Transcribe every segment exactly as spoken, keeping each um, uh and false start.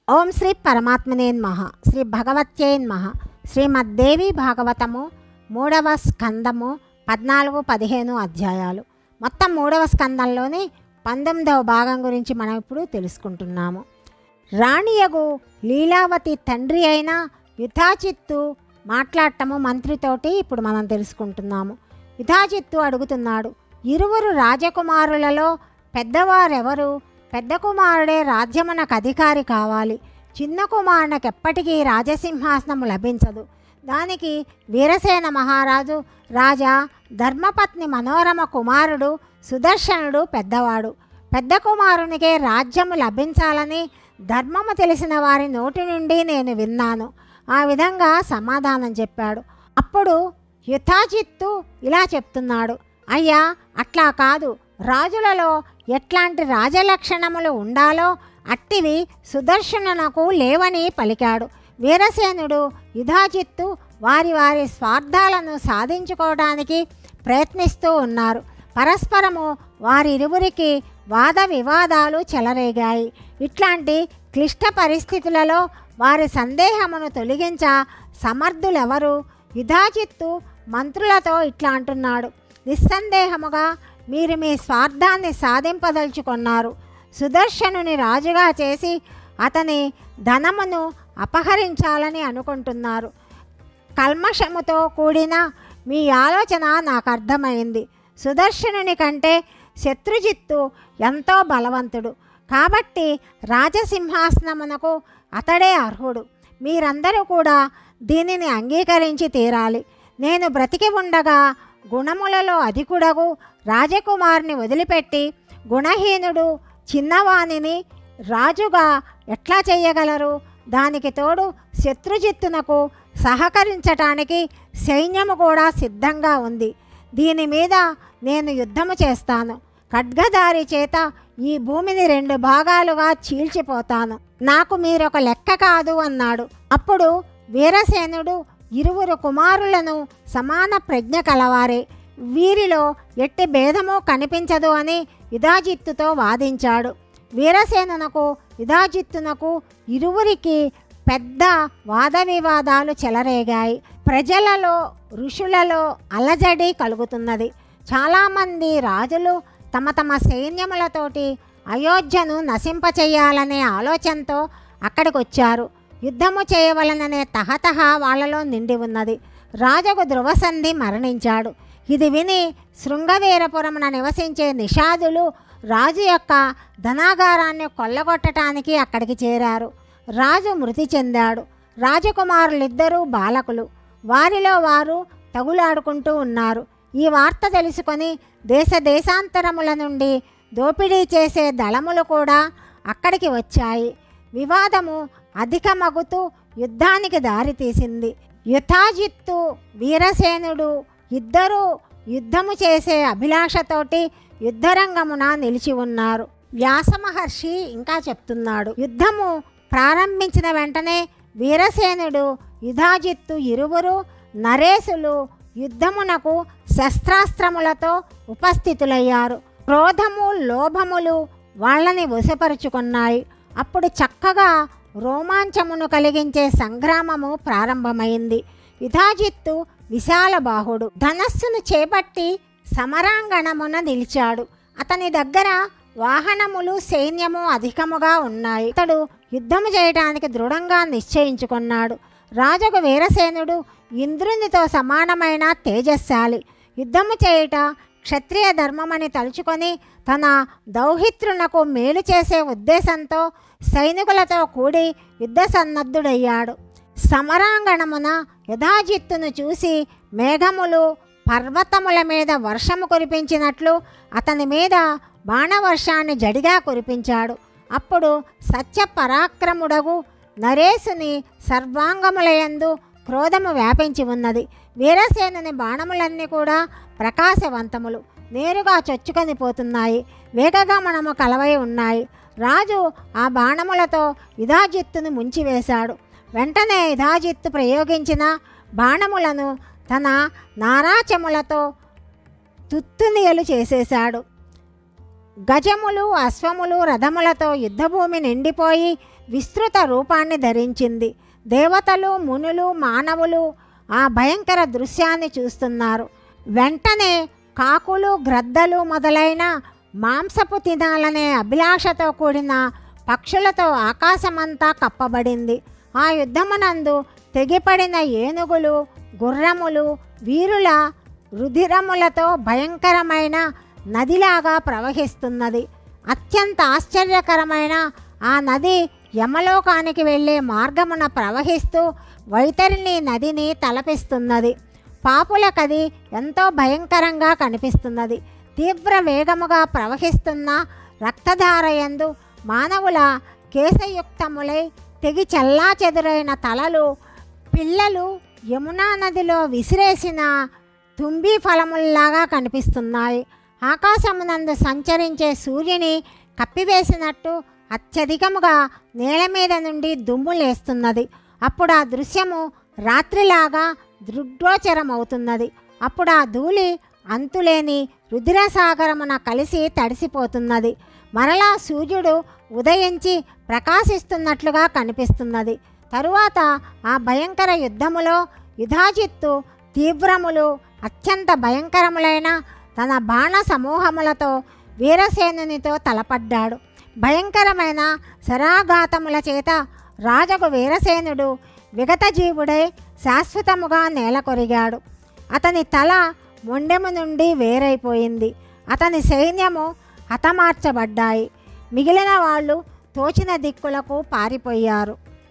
ఓం శ్రీ పరమాత్మనే నమః. శ్రీ భగవత్యై నమః. శ్రీమద్దేవి భాగవతము మూడవ స్కందము పద్నాలుగు పదిహేను అధ్యాయాలు. మొత్తం మూడవ స్కందంలోని పంతొమ్మిదవ భాగం గురించి మనం ఇప్పుడు తెలుసుకుంటున్నాము. రాణియగు లీలావతి తండ్రి అయిన యుధాజిత్తు మాట్లాడటము మంత్రితోటి ఇప్పుడు మనం తెలుసుకుంటున్నాము. యుధాజిత్తు అడుగుతున్నాడు, ఇరువురు రాజకుమారులలో పెద్దవారెవరు? పెద్ద కుమారుడే రాజ్యమునకు అధికారి కావాలి. చిన్న కుమారునికి ఎప్పటికీ రాజసింహాసనము లభించదు. దానికి వీరసేన మహారాజు, రాజా ధర్మపత్ని మనోరమ కుమారుడు సుదర్శనుడు పెద్దవాడు. పెద్ద కుమారునికే రాజ్యము లభించాలని ధర్మము తెలిసిన వారి నోటి నుండి నేను విన్నాను. ఆ విధంగా సమాధానం చెప్పాడు. అప్పుడు యుధాజిత్తు ఇలా చెప్తున్నాడు, అయ్యా అట్లా కాదు, రాజులలో ఎట్లాంటి రాజలక్షణములు ఉండాలో అట్టివి సుదర్శనునకు లేవని పలికాడు. వీరసేనుడు యుధాజిత్తు వారి వారి స్వార్థాలను సాధించుకోవడానికి ప్రయత్నిస్తూ ఉన్నారు. పరస్పరము వారిరువురికి వాద వివాదాలు చెలరేగాయి. ఇట్లాంటి క్లిష్ట పరిస్థితులలో వారి సందేహమును తొలగించ సమర్థులెవరు? యుధాజిత్తు మంత్రులతో ఇట్లా అంటున్నాడు, నిస్సందేహముగా మీరు మీ స్వార్థాన్ని సాధింపదలుచుకున్నారు. సుదర్శనుని రాజుగా చేసి అతని ధనమును అపహరించాలని అనుకుంటున్నారు. కల్మషముతో కూడిన మీ ఆలోచన నాకు అర్థమైంది. సుదర్శనుని కంటే శత్రుజిత్తు ఎంతో బలవంతుడు కాబట్టి రాజసింహాసనమునకు అతడే అర్హుడు. మీరందరూ కూడా దీనిని అంగీకరించి తీరాలి. నేను బ్రతికి ఉండగా గుణములలో అధికుడగు రాజకుమారుని వదిలిపెట్టి గుణహీనుడు చిన్నవాణిని రాజుగా ఎట్లా చేయగలరు? దానికి తోడు శత్రుజిత్తునకు సహకరించటానికి సైన్యము కూడా సిద్ధంగా ఉంది. దీని మీద నేను యుద్ధము చేస్తాను. ఖడ్గధారి చేత ఈ భూమిని రెండు భాగాలుగా చీల్చిపోతాను. నాకు మీరొక లెక్క కాదు అన్నాడు. అప్పుడు వీరసేనుడు, ఇరువురు కుమారులను సమాన ప్రజ్ఞ కలవారే, వీరిలో ఎట్టి భేదము కనిపించదు అని యుధాజిత్తుతో వాదించాడు. వీరసేనునకు యుధాజిత్తునకు ఇరువురికి పెద్ద వాద వివాదాలు చెలరేగాయి. ప్రజలలో ఋషులలో అలజడి కలుగుతున్నది. చాలామంది రాజులు తమ తమ సైన్యములతోటి అయోధ్యను నశింపచేయాలనే ఆలోచనతో అక్కడికి వచ్చారు. యుద్ధము చేయవలననే తహతహ వాళ్ళలో నిండి ఉన్నది. రాజుకు ధ్రువసంధి మరణించాడు. ఇది విని శృంగవీరపురమున నివసించే నిషాదులు రాజు యొక్క ధనాగారాన్ని కొల్లగొట్టడానికి అక్కడికి చేరారు. రాజు మృతి చెందాడు. రాజకుమారులిద్దరూ బాలకులు. వారిలో వారు తగులాడుకుంటూ ఉన్నారు. ఈ వార్త తెలుసుకొని దేశ దేశాంతరముల నుండి దోపిడీ చేసే దళములు కూడా అక్కడికి వచ్చాయి. వివాదము అధికమగుతూ యుద్ధానికి దారితీసింది. యుధాజిత్తు వీరసేనుడు ఇద్దరూ యుద్ధము చేసే అభిలాషతోటి యుద్ధరంగమున నిలిచి ఉన్నారు. వ్యాసమహర్షి ఇంకా చెప్తున్నాడు, యుద్ధము ప్రారంభించిన వెంటనే వీరసేనుడు యుధాజిత్తు ఇరువురు నరేసులు యుద్ధమునకు శస్త్రాస్త్రములతో ఉపస్థితులయ్యారు. క్రోధము లోభములు వాళ్ళని వశపరుచుకున్నాయి. అప్పుడు చక్కగా రోమాంచమును కలిగించే సంగ్రామము ప్రారంభమైంది. యుధాజిత్తు విశాల బాహుడు ధనస్సును చేపట్టి సమరాంగణమున నిలిచాడు. అతని దగ్గర వాహనములు సైన్యము అధికముగా ఉన్నాయి. అతడు యుద్ధము చేయడానికి దృఢంగా నిశ్చయించుకున్నాడు. రాజుకు వీరసేనుడు ఇంద్రునితో సమానమైన తేజస్శాలి. యుద్ధము చేయుట క్షత్రియ ధర్మమని తలుచుకొని తన దౌహిత్రునకు మేలు చేసే ఉద్దేశంతో సైనికులతో కూడి యుద్ధ సన్నద్ధుడయ్యాడు. సమరాంగణమున యుధాజిత్తును చూసి మేఘములు పర్వతముల మీద వర్షము కురిపించినట్లు అతని మీద బాణవర్షాన్ని జడిగా కురిపించాడు. అప్పుడు సత్య పరాక్రముడగు నరేసుని సర్వాంగములయందు క్రోధము వ్యాపించి ఉన్నది. వీరసేనుని బాణములన్నీ కూడా ప్రకాశవంతములు, నేరుగా చొచ్చుకొని పోతున్నాయి, వేగగమనము కలవై ఉన్నాయి. రాజు ఆ బాణములతో యుధాజిత్తును ముంచివేశాడు. వెంటనే యుధాజిత్తు ప్రయోగించిన బాణములను తన నారాచములతో తుత్తునియలు చేసేశాడు. గజములు అశ్వములు రథములతో యుద్ధభూమి నిండిపోయి విస్తృత రూపాన్ని ధరించింది. దేవతలు, మునులు, మానవులు ఆ భయంకర దృశ్యాన్ని చూస్తున్నారు. వెంటనే కాకులు, గ్రద్దలు మొదలైన మాంసపు తినాలనే అభిలాషతో కూడిన పక్షులతో ఆకాశమంతా కప్పబడింది. ఆ యుద్ధమునందు తెగిపడిన ఏనుగులు, గుర్రములు వీరుల రుధిరములతో భయంకరమైన నదిలాగా ప్రవహిస్తున్నది. అత్యంత ఆశ్చర్యకరమైన ఆ నది యమలోకానికి వెళ్ళే మార్గమున ప్రవహిస్తూ వైతరిణి నదిని తలపిస్తున్నది. పాపులకది ఎంతో భయంకరంగా కనిపిస్తున్నది. తీవ్ర వేగముగా ప్రవహిస్తున్న రక్తధారయందు మానవుల కేశయుక్తములై తెగి చల్లా చెదురైన తలలు, పిల్లలు యమునా నదిలో విసిరేసిన తుంబి ఫలముల్లాగా కనిపిస్తున్నాయి. ఆకాశమునందు సంచరించే సూర్యుని కప్పివేసినట్టు అత్యధికముగా నేల మీద నుండి దుమ్ము లేస్తున్నది. అప్పుడు ఆ దృశ్యము రాత్రిలాగా దృగ్గోచరమవుతున్నది. అప్పుడు ఆ ధూళి అంతులేని రుధిరసాగరమున కలిసి తడిసిపోతున్నది. మరలా సూర్యుడు ఉదయించి ప్రకాశిస్తున్నట్లుగా కనిపిస్తున్నది. తరువాత ఆ భయంకర యుద్ధములో యుధాజిత్తు తీవ్రములు అత్యంత భయంకరములైన తన బాణ సమూహములతో వీరసేనునితో తలపడ్డాడు. భయంకరమైన శరాఘాతముల చేత రాజగు వీరసేనుడు విగతజీవుడై శాశ్వతముగా నేల కొరిగాడు. అతని తల మొండెము నుండి వేరైపోయింది. అతని సైన్యము హతమార్చబడ్డాయి. మిగిలిన వాళ్ళు తోచిన దిక్కులకు పారిపోయారు.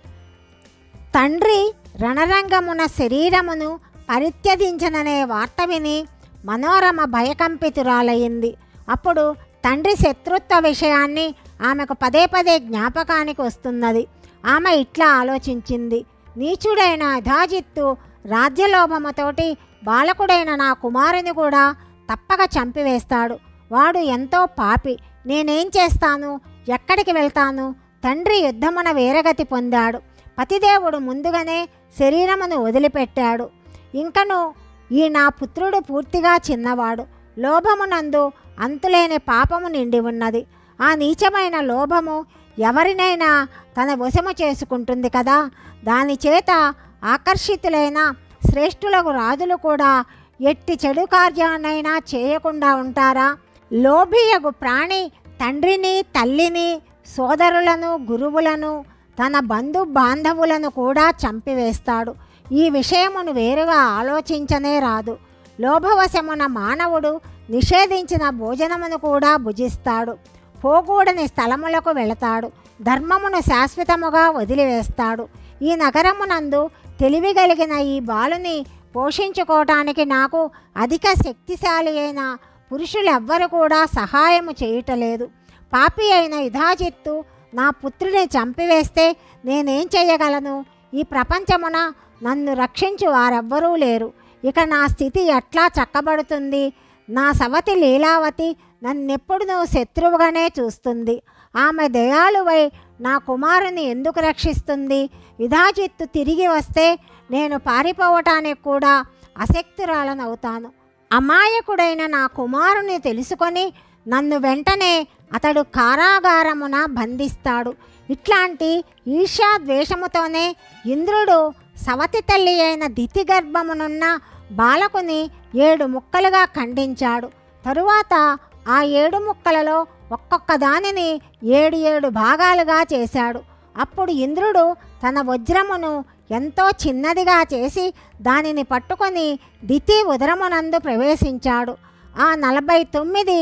తండ్రి రణరంగమున శరీరమును పరిత్యజించననే వార్త విని మనోరమ భయకంపితురాలయ్యింది. అప్పుడు తండ్రి శత్రుత్వ విషయాన్ని ఆమెకు పదే పదే జ్ఞాపకానికి వస్తున్నది. ఆమె ఇట్లా ఆలోచించింది, నీచుడైన యుధాజిత్తు రాజ్యలోభముతోటి బాలకుడైన నా కుమారుని కూడా తప్పక చంపివేస్తాడు. వాడు ఎంతో పాపి. నేనేం చేస్తాను? ఎక్కడికి వెళ్తాను? తండ్రి యుద్ధమున వీరగతి పొందాడు. పతిదేవుడు ముందుగానే శరీరమును వదిలిపెట్టాడు. ఇంకను ఈ నా పుత్రుడు పూర్తిగా చిన్నవాడు. లోభమునందు అంతులేని పాపము నిండి ఉన్నది. ఆ నీచమైన లోభము ఎవరినైనా తన వశము చేసుకుంటుంది కదా. దాని చేత ఆకర్షితులైన శ్రేష్ఠులకు రాజులు కూడా ఎట్టి చెడు కార్యాన్నైనా చేయకుండా ఉంటారా? లోభియగు ప్రాణి తండ్రిని, తల్లిని, సోదరులను, గురువులను, తన బంధు బాంధవులను కూడా చంపివేస్తాడు. ఈ విషయమును వేరుగా ఆలోచించనే రాదు. లోభవశమున మానవుడు నిషేధించిన భోజనమును కూడా భుజిస్తాడు. పోకూడని స్థలములకు వెళతాడు. ధర్మమును శాశ్వతముగా వదిలివేస్తాడు. ఈ నగరమునందు తెలివిగలిగిన ఈ బాలుని పోషించుకోవటానికి నాకు అధిక శక్తిశాలి అయిన పురుషులెవ్వరు కూడా సహాయము చేయుటలేదు. పాపి అయిన యుధాజిత్తు నా పుత్రుని చంపివేస్తే నేనేం చేయగలను? ఈ ప్రపంచమున నన్ను రక్షించు వారెవ్వరూ లేరు. ఇక నా స్థితి ఎట్లా చక్కబడుతుంది? నా సవతి లీలావతి నన్నెప్పుడు శత్రువుగానే చూస్తుంది. ఆమె దయాళువై నా కుమారుని ఎందుకు రక్షిస్తుంది? యుధాజిత్తు తిరిగి వస్తే నేను పారిపోవటానికి కూడా అశక్తురాలనవుతాను. అమాయకుడైన నా కుమారుని తెలుసుకొని నన్ను వెంటనే అతడు కారాగారమున బంధిస్తాడు. ఇట్లాంటి ఈర్ష్యా ద్వేషముతోనే ఇంద్రుడు సవతి తల్లి అయిన దితి గర్భమునున్న బాలకుని ఏడు ముక్కలుగా ఖండించాడు. తరువాత ఆ ఏడు ముక్కలలో ఒక్కొక్క దానిని ఏడు ఏడు భాగాలుగా చేశాడు. అప్పుడు ఇంద్రుడు తన వజ్రమును ఎంతో చిన్నదిగా చేసి దానిని పట్టుకొని దితి ఉదరమునందు ప్రవేశించాడు. ఆ నలభై తొమ్మిది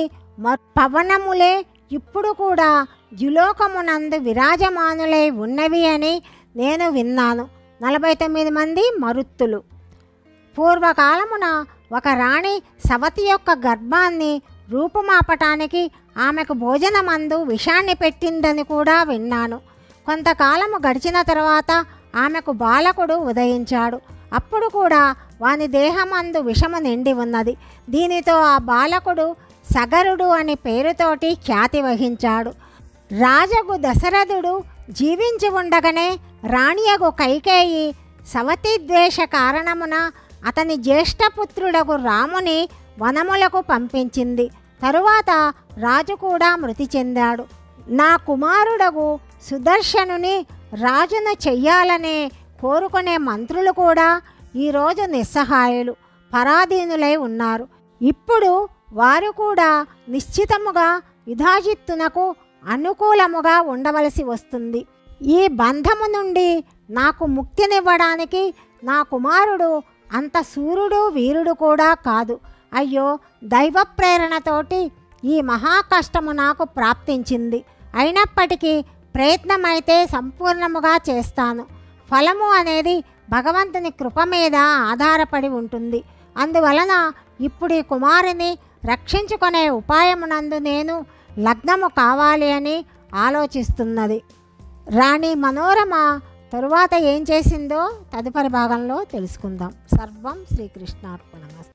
పవనములే ఇప్పుడు కూడా ద్యులోకమునందు విరాజమానులై ఉన్నవి అని నేను విన్నాను. నలభై తొమ్మిది మంది మరుత్తులు. పూర్వకాలమున ఒక రాణి సవతి యొక్క గర్భాన్ని రూపుమాపటానికి ఆమెకు భోజనమందు విషాన్ని పెట్టిందని కూడా విన్నాను. కొంతకాలము గడిచిన తర్వాత ఆమెకు బాలకుడు ఉదయించాడు. అప్పుడు కూడా వాని దేహమందు విషము నిండి ఉన్నది. దీనితో ఆ బాలకుడు సగరుడు అని పేరుతోటి ఖ్యాతి వహించాడు. రాజగు దశరథుడు జీవించి ఉండగానే రాణియగు కైకేయి సవతి ద్వేష కారణమున అతని జ్యేష్ఠపుత్రుడగు రాముని వనములకు పంపించింది. తరువాత రాజు కూడా మృతి చెందాడు. నా కుమారుడగు సుదర్శనుని రాజును చెయ్యాలనే కోరుకునే మంత్రులు కూడా ఈరోజు నిస్సహాయులు, పరాధీనులై ఉన్నారు. ఇప్పుడు వారు కూడా నిశ్చితముగా యుధాజిత్తునకు అనుకూలముగా ఉండవలసి వస్తుంది. ఈ బంధము నుండి నాకు ముక్తినివ్వడానికి నా కుమారుడు అంత సూర్యుడు వీరుడు కూడా కాదు. అయ్యో, దైవ ప్రేరణతోటి ఈ మహా కష్టము నాకు ప్రాప్తించింది. అయినప్పటికీ ప్రయత్నమైతే సంపూర్ణముగా చేస్తాను. ఫలము అనేది భగవంతుని కృప మీద ఆధారపడి ఉంటుంది. అందువలన ఇప్పుడు ఈ కుమారుని రక్షించుకునే ఉపాయమునందు నేను లగ్నము కావాలి అని ఆలోచిస్తున్నది. రాణి మనోరమ తరువాత ఏం చేసిందో తదుపరి భాగంలో తెలుసుకుందాం. సర్వం శ్రీకృష్ణార్పణమస్తు.